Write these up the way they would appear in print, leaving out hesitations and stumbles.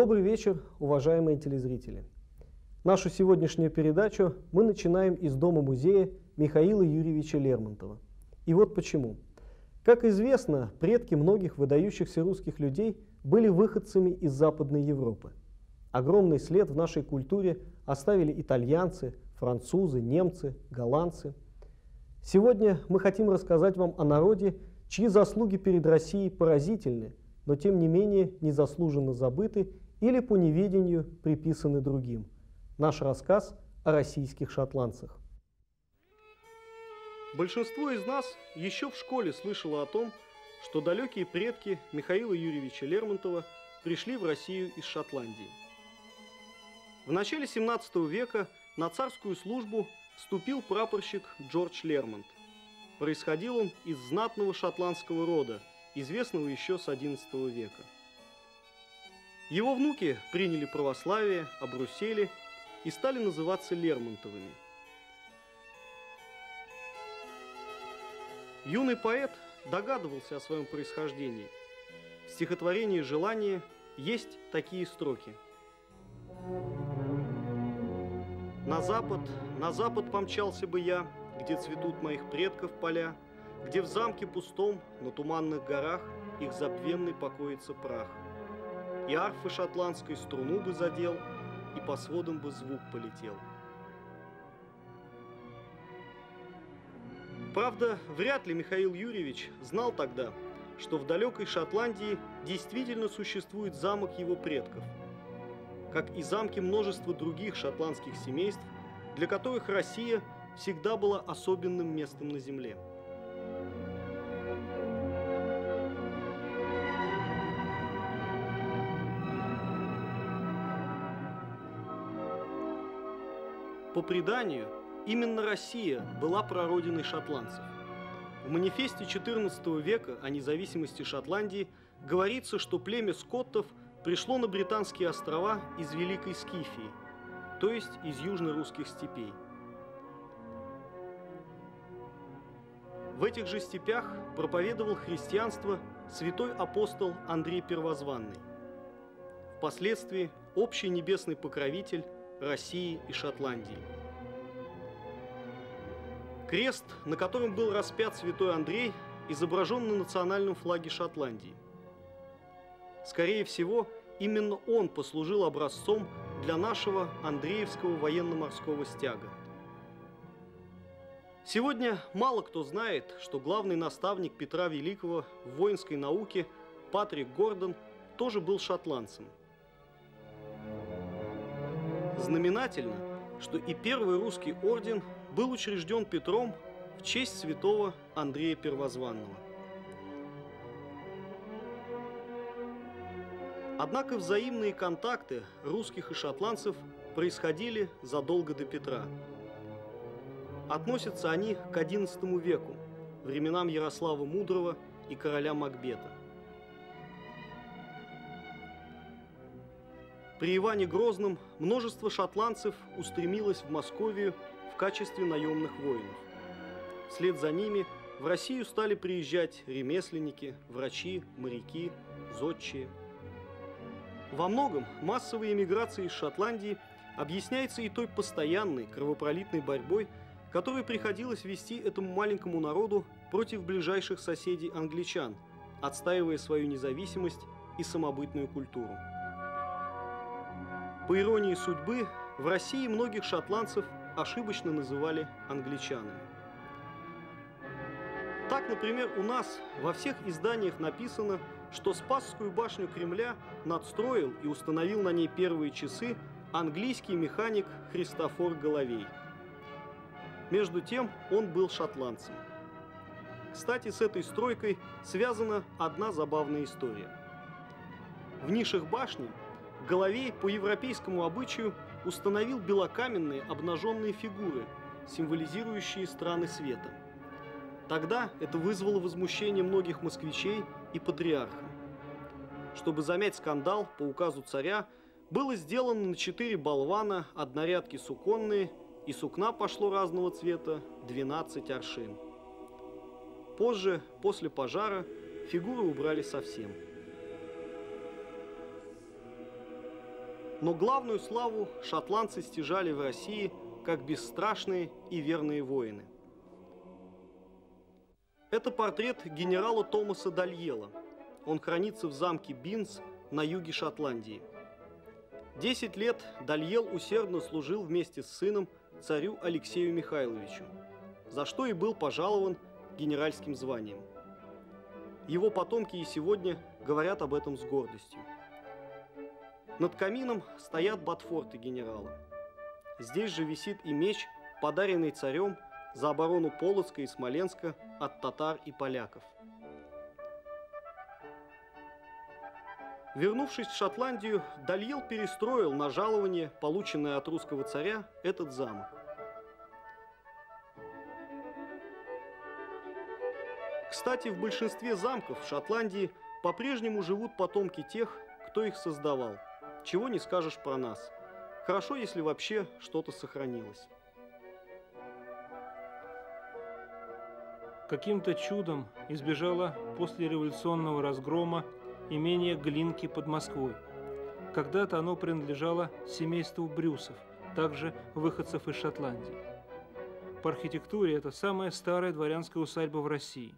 Добрый вечер, уважаемые телезрители. Нашу сегодняшнюю передачу мы начинаем из дома-музея Михаила Юрьевича Лермонтова. И вот почему. Как известно, предки многих выдающихся русских людей были выходцами из Западной Европы. Огромный след в нашей культуре оставили итальянцы, французы, немцы, голландцы. Сегодня мы хотим рассказать вам о народе, чьи заслуги перед Россией поразительны, но тем не менее незаслуженно забыты или по неведению приписаны другим. Наш рассказ о российских шотландцах. Большинство из нас еще в школе слышало о том, что далекие предки Михаила Юрьевича Лермонтова пришли в Россию из Шотландии. В начале 17 века на царскую службу вступил прапорщик Джордж Лермонт. Происходил он из знатного шотландского рода, известного еще с XI века. Его внуки приняли православие, обрусели и стали называться Лермонтовыми. Юный поэт догадывался о своем происхождении. В стихотворении «Желание» есть такие строки. на запад помчался бы я, где цветут моих предков поля, где в замке пустом, на туманных горах, их забвенный покоится прах. И арфы шотландской струну бы задел, и по сводам бы звук полетел. Правда, вряд ли Михаил Юрьевич знал тогда, что в далекой Шотландии действительно существует замок его предков, как и замки множества других шотландских семейств, для которых Россия всегда была особенным местом на земле. По преданию, именно Россия была прародиной шотландцев. В манифесте XIV века о независимости Шотландии говорится, что племя скоттов пришло на Британские острова из Великой Скифии, то есть из южно-русских степей. В этих же степях проповедовал христианство святой апостол Андрей Первозванный, впоследствии общий небесный покровитель России и Шотландии. Крест, на котором был распят святой Андрей, изображен на национальном флаге Шотландии. Скорее всего, именно он послужил образцом для нашего Андреевского военно-морского стяга. Сегодня мало кто знает, что главный наставник Петра Великого в воинской науке Патрик Гордон тоже был шотландцем. Знаменательно, что и первый русский орден был учрежден Петром в честь святого Андрея Первозванного. Однако взаимные контакты русских и шотландцев происходили задолго до Петра. Относятся они к XI веку, временам Ярослава Мудрого и короля Макбета. При Иване Грозном множество шотландцев устремилось в Московию в качестве наемных воинов. Вслед за ними в Россию стали приезжать ремесленники, врачи, моряки, зодчие. Во многом массовая эмиграция из Шотландии объясняется и той постоянной кровопролитной борьбой, которую приходилось вести этому маленькому народу против ближайших соседей англичан, отстаивая свою независимость и самобытную культуру. По иронии судьбы, в России многих шотландцев ошибочно называли англичанами. Так, например, у нас во всех изданиях написано, что Спасскую башню Кремля надстроил и установил на ней первые часы английский механик Христофор Головей. Между тем, он был шотландцем. Кстати, с этой стройкой связана одна забавная история. В нишах башни Головей по европейскому обычаю установил белокаменные обнаженные фигуры, символизирующие страны света. Тогда это вызвало возмущение многих москвичей и патриарха. Чтобы замять скандал, по указу царя было сделано на 4 болвана однорядки суконные, и сукна пошло разного цвета 12 аршин. Позже, после пожара, фигуры убрали совсем. Но главную славу шотландцы стяжали в России как бесстрашные и верные воины. Это портрет генерала Томаса Дальела. Он хранится в замке Бинс на юге Шотландии. 10 лет Дальел усердно служил вместе с сыном царю Алексею Михайловичу, за что и был пожалован генеральским званием. Его потомки и сегодня говорят об этом с гордостью. Над камином стоят ботфорты генерала. Здесь же висит и меч, подаренный царем за оборону Полоцка и Смоленска от татар и поляков. Вернувшись в Шотландию, Дальел перестроил на жалование, полученное от русского царя, этот замок. Кстати, в большинстве замков в Шотландии по-прежнему живут потомки тех, кто их создавал. Чего не скажешь про нас. Хорошо, если вообще что-то сохранилось. Каким-то чудом избежало послереволюционного разгрома имение Глинки под Москвой. Когда-то оно принадлежало семейству Брюсов, также выходцев из Шотландии. По архитектуре это самая старая дворянская усадьба в России.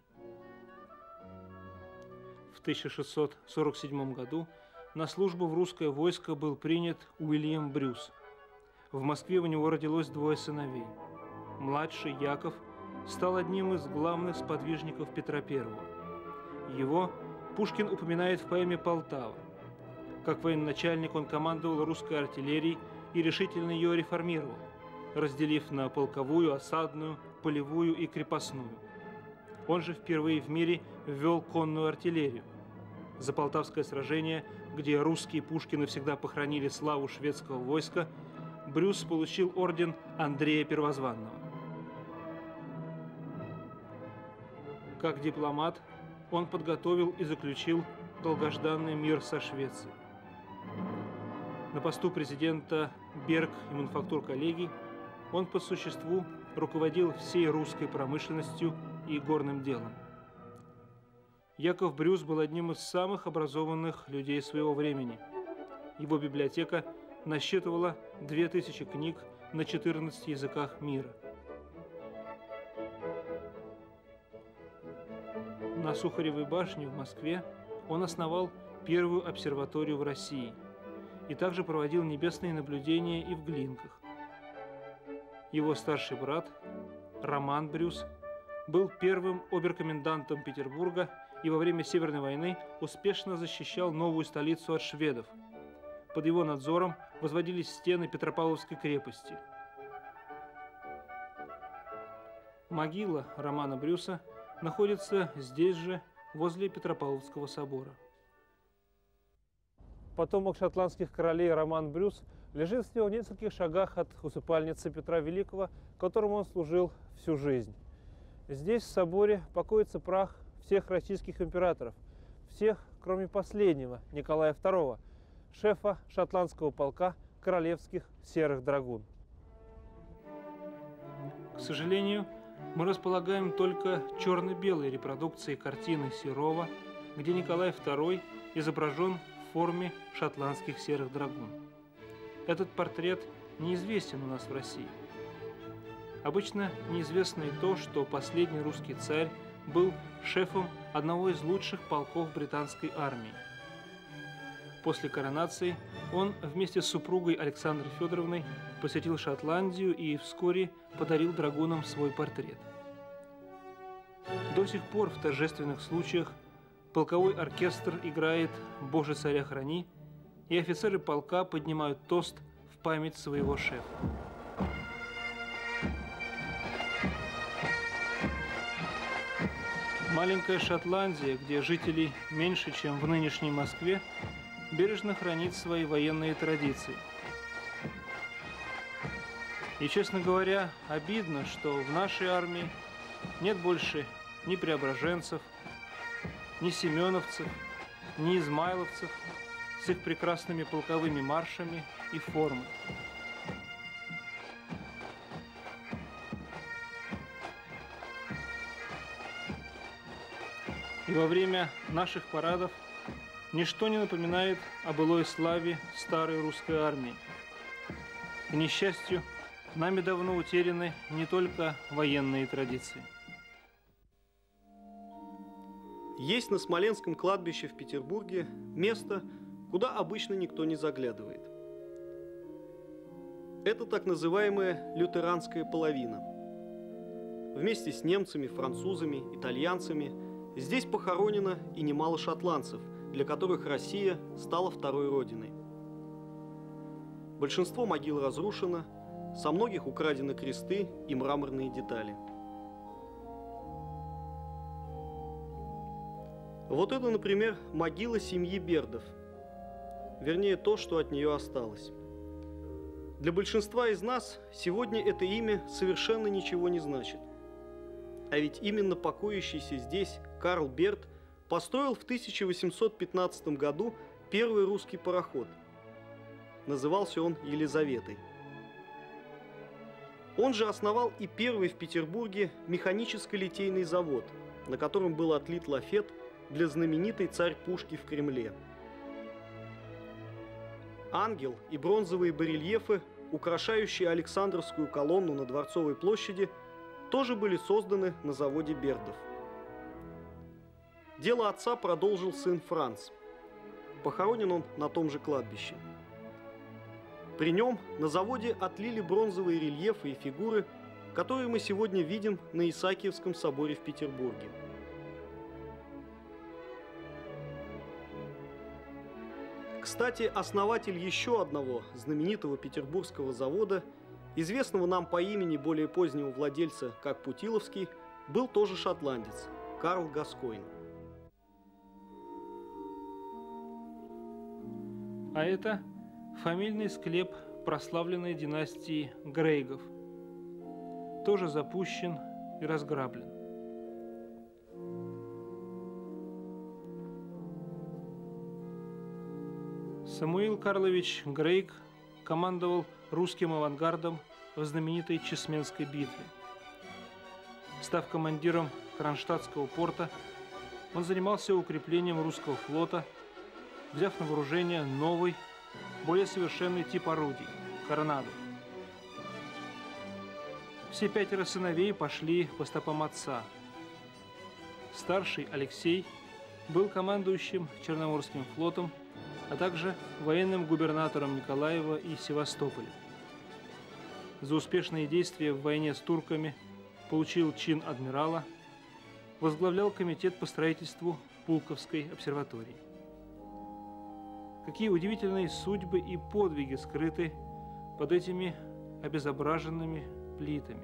В 1647 году на службу в русское войско был принят Уильям Брюс. В Москве у него родилось 2 сыновей. Младший Яков стал одним из главных сподвижников Петра I. Его Пушкин упоминает в поэме «Полтава». Как военачальник он командовал русской артиллерией и решительно ее реформировал, разделив на полковую, осадную, полевую и крепостную. Он же впервые в мире ввел конную артиллерию. За Полтавское сражение, где русские пушки навсегда похоронили славу шведского войска, Брюс получил орден Андрея Первозванного. Как дипломат он подготовил и заключил долгожданный мир со Швецией. На посту президента Берг и мануфактур-коллегий он по существу руководил всей русской промышленностью и горным делом. Яков Брюс был одним из самых образованных людей своего времени. Его библиотека насчитывала 2000 книг на 14 языках мира. На Сухаревой башне в Москве он основал первую обсерваторию в России и также проводил небесные наблюдения и в Глинках. Его старший брат Роман Брюс был первым оберкомендантом Петербурга и во время Северной войны успешно защищал новую столицу от шведов. Под его надзором возводились стены Петропавловской крепости. Могила Романа Брюса находится здесь же, возле Петропавловского собора. Потомок шотландских королей Роман Брюс лежит всего в нескольких шагах от усыпальницы Петра Великого, которому он служил всю жизнь. Здесь, в соборе, покоится прах всех российских императоров, всех, кроме последнего, Николая II, шефа шотландского полка королевских серых драгун. К сожалению, мы располагаем только черно-белой репродукцией картины Серова, где Николай II изображен в форме шотландских серых драгун. Этот портрет неизвестен у нас в России. Обычно неизвестно и то, что последний русский царь был шефом одного из лучших полков британской армии. После коронации он вместе с супругой Александрой Федоровной посетил Шотландию и вскоре подарил драгунам свой портрет. До сих пор в торжественных случаях полковой оркестр играет «Боже, царя храни», и офицеры полка поднимают тост в память своего шефа. Маленькая Шотландия, где жителей меньше, чем в нынешней Москве, бережно хранит свои военные традиции. И, честно говоря, обидно, что в нашей армии нет больше ни преображенцев, ни семеновцев, ни измайловцев с их прекрасными полковыми маршами и формой. И во время наших парадов Ничто не напоминает о былой славе старой русской армии. К несчастью, нами давно утеряны не только военные традиции. Есть на Смоленском кладбище в Петербурге место, куда обычно никто не заглядывает. Это так называемая лютеранская половина. Вместе с немцами, французами, итальянцами здесь похоронено и немало шотландцев, для которых Россия стала второй родиной. Большинство могил разрушено, со многих украдены кресты и мраморные детали. Вот это, например, могила семьи Бердов. Вернее, то, что от нее осталось. Для большинства из нас сегодня это имя совершенно ничего не значит. А ведь именно покоящийся здесь Карл Берд построил в 1815 году первый русский пароход. Назывался он «Елизаветой». Он же основал и первый в Петербурге механическо-литейный завод, на котором был отлит лафет для знаменитой царь-пушки в Кремле. Ангел и бронзовые барельефы, украшающие Александровскую колонну на Дворцовой площади, тоже были созданы на заводе Бердов. Дело отца продолжил сын Франц. Похоронен он на том же кладбище. При нем на заводе отлили бронзовые рельефы и фигуры, которые мы сегодня видим на Исаакиевском соборе в Петербурге. Кстати, основатель еще одного знаменитого петербургского завода, известного нам по имени более позднего владельца как Путиловский, был тоже шотландец – Карл Гаскойн. А это фамильный склеп прославленной династии Грейгов. Тоже запущен и разграблен. Самуил Карлович Грейг командовал русским авангардом в знаменитой Чесменской битве. Став командиром Кронштадтского порта, он занимался укреплением русского флота, взяв на вооружение новый, более совершенный тип орудий – коронаду. Все 5 сыновей пошли по стопам отца. Старший Алексей был командующим Черноморским флотом, а также военным губернатором Николаева и Севастополя. За успешные действия в войне с турками получил чин адмирала, возглавлял комитет по строительству Пулковской обсерватории. Какие удивительные судьбы и подвиги скрыты под этими обезображенными плитами.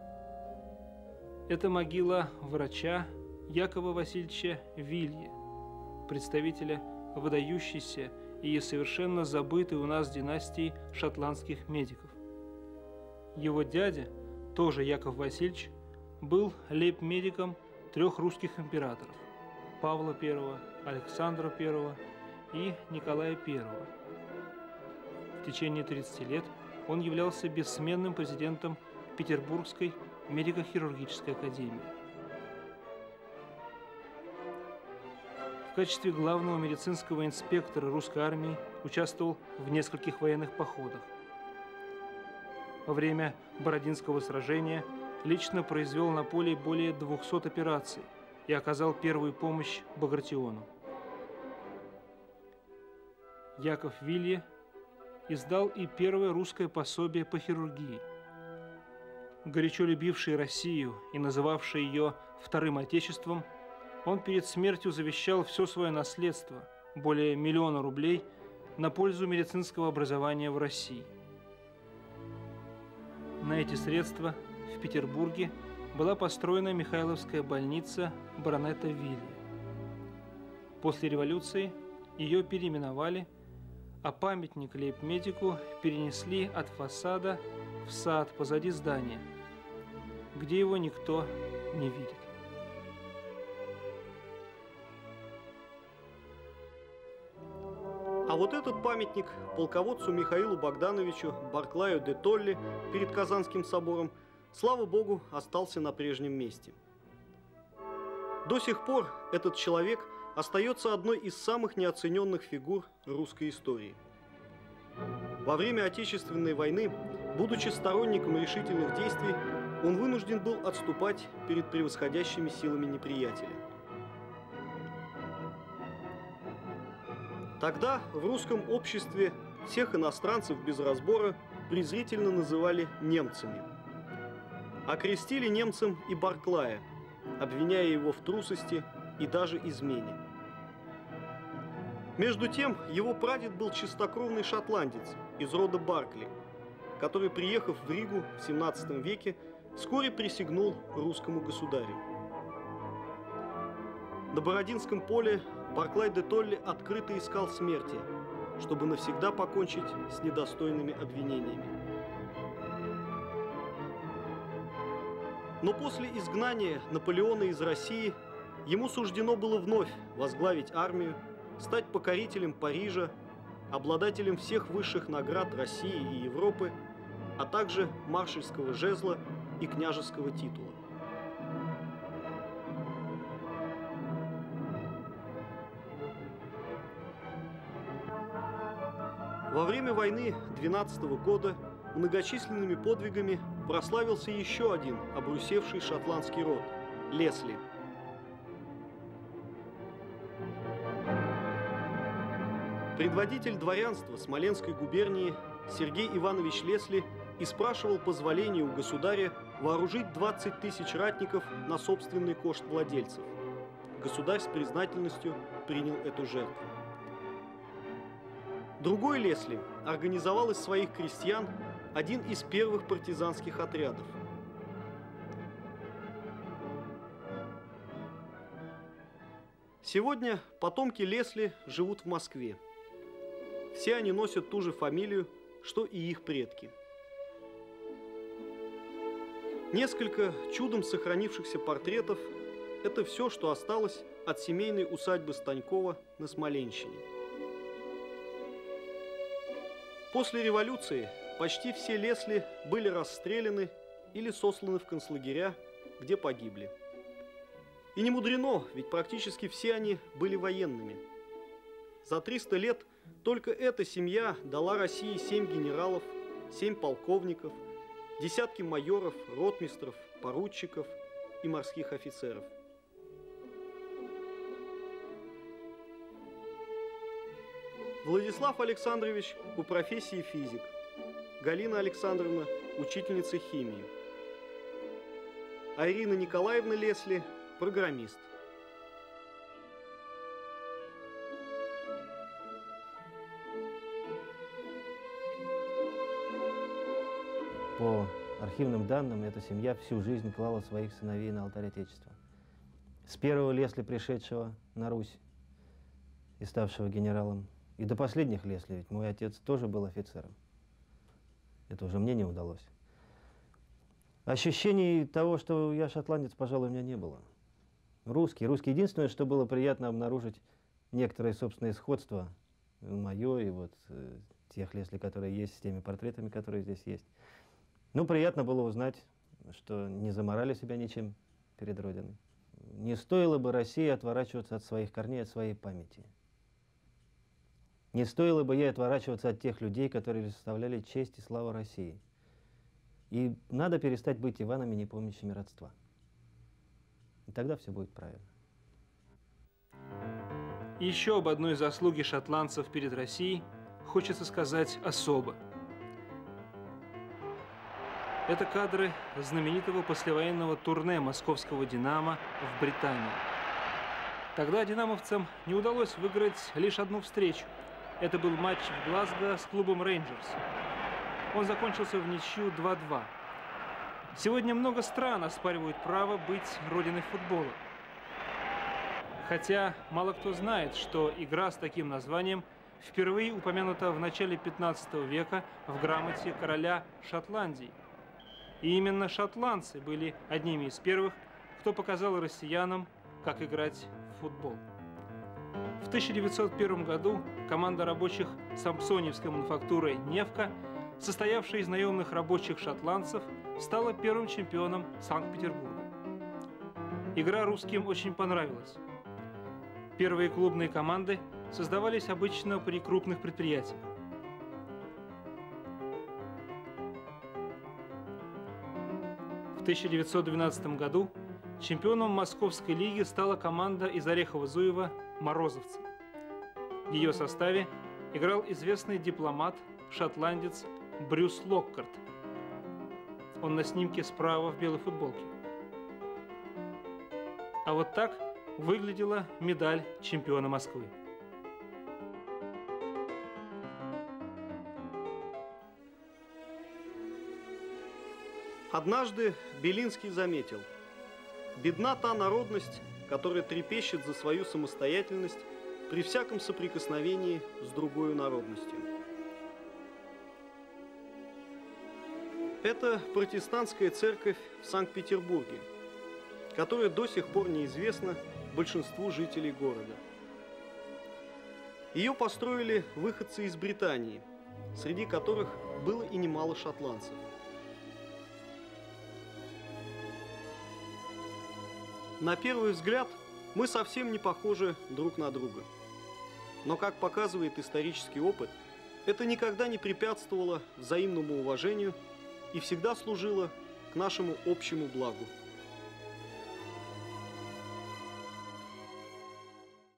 Это могила врача Якова Васильевича Вилье, представителя выдающейся и совершенно забытой у нас династии шотландских медиков. Его дядя, тоже Яков Васильевич, был лейб-медиком 3 русских императоров – Павла I, Александра I и Николая I. В течение 30 лет он являлся бессменным президентом Петербургской медико-хирургической академии. В качестве главного медицинского инспектора русской армии участвовал в нескольких военных походах. Во время Бородинского сражения лично произвел на поле более 200 операций и оказал первую помощь Багратиону. Яков Вилье издал и первое русское пособие по хирургии. Горячо любивший Россию и называвший ее вторым отечеством, он перед смертью завещал все свое наследство, более 1 000 000 рублей, на пользу медицинского образования в России. На эти средства в Петербурге была построена Михайловская больница баронета Вилье. После революции ее переименовали, а памятник лейб-медику перенесли от фасада в сад позади здания, где его никто не видит. А вот этот памятник полководцу Михаилу Богдановичу Барклаю де Толли перед Казанским собором, слава богу, остался на прежнем месте. До сих пор этот человек остается одной из самых неоцененных фигур русской истории. Во время Отечественной войны, будучи сторонником решительных действий, он вынужден был отступать перед превосходящими силами неприятеля. Тогда в русском обществе всех иностранцев без разбора презрительно называли немцами. Окрестили немцем и Барклая, обвиняя его в трусости и даже измене. Между тем, его прадед был чистокровный шотландец из рода Баркли, который, приехав в Ригу в 17 веке, вскоре присягнул русскому государю. На Бородинском поле Барклай де Толли открыто искал смерти, чтобы навсегда покончить с недостойными обвинениями. Но после изгнания Наполеона из России ему суждено было вновь возглавить армию, стать покорителем Парижа, обладателем всех высших наград России и Европы, а также маршальского жезла и княжеского титула. Во время войны 12 года многочисленными подвигами прославился еще один обрусевший шотландский род – Лесли. Предводитель дворянства Смоленской губернии Сергей Иванович Лесли и спрашивал позволения у государя вооружить 20 тысяч ратников на собственный кошт владельцев. Государь с признательностью принял эту жертву. Другой Лесли организовал из своих крестьян один из первых партизанских отрядов. Сегодня потомки Лесли живут в Москве. Все они носят ту же фамилию, что и их предки. Несколько чудом сохранившихся портретов – это все, что осталось от семейной усадьбы Станькова на Смоленщине. После революции почти все Лесли были расстреляны или сосланы в концлагеря, где погибли. И не мудрено, ведь практически все они были военными. За 300 лет только эта семья дала России 7 генералов, 7 полковников, десятки майоров, ротмистров, поручиков и морских офицеров. Владислав Александрович по профессии физик, Галина Александровна – учительница химии, а Ирина Николаевна Лесли – программист. По архивным данным, эта семья всю жизнь клала своих сыновей на алтарь Отечества. С первого Лесли, пришедшего на Русь и ставшего генералом, и до последних Лесли, ведь мой отец тоже был офицером. Это уже мне не удалось. Ощущений того, что я шотландец, пожалуй, у меня не было. Русский. Единственное, что было приятно обнаружить некоторое собственное сходство, мое и вот тех Лесли, которые есть, с теми портретами, которые здесь есть. Ну, приятно было узнать, что не заморали себя ничем перед Родиной. Не стоило бы России отворачиваться от своих корней, от своей памяти. Не стоило бы ей отворачиваться от тех людей, которые составляли честь и славу России. И надо перестать быть Иванами, не помнящими родства. И тогда все будет правильно. Еще об одной заслуге шотландцев перед Россией хочется сказать особо. Это кадры знаменитого послевоенного турне московского «Динамо» в Британии. Тогда динамовцам не удалось выиграть лишь одну встречу. Это был матч в Глазго с клубом «Рейнджерс». Он закончился в ничью 2-2. Сегодня много стран оспаривают право быть родиной футбола. Хотя мало кто знает, что игра с таким названием впервые упомянута в начале 15 века в грамоте короля Шотландии. И именно шотландцы были одними из первых, кто показал россиянам, как играть в футбол. В 1901 году команда рабочих сампсоневской мануфактуры «Невка», состоявшая из наемных рабочих шотландцев, стала первым чемпионом Санкт-Петербурга. Игра русским очень понравилась. Первые клубные команды создавались обычно при крупных предприятиях. В 1912 году чемпионом Московской лиги стала команда из Орехово-Зуева «Морозовцы». В ее составе играл известный дипломат, шотландец Брюс Локкарт. Он на снимке справа в белой футболке. А вот так выглядела медаль чемпиона Москвы. Однажды Белинский заметил: бедна та народность, которая трепещет за свою самостоятельность при всяком соприкосновении с другой народностью. Это протестантская церковь в Санкт-Петербурге, которая до сих пор неизвестна большинству жителей города. Ее построили выходцы из Британии, среди которых было и немало шотландцев. На первый взгляд мы совсем не похожи друг на друга. Но, как показывает исторический опыт, это никогда не препятствовало взаимному уважению и всегда служило к нашему общему благу.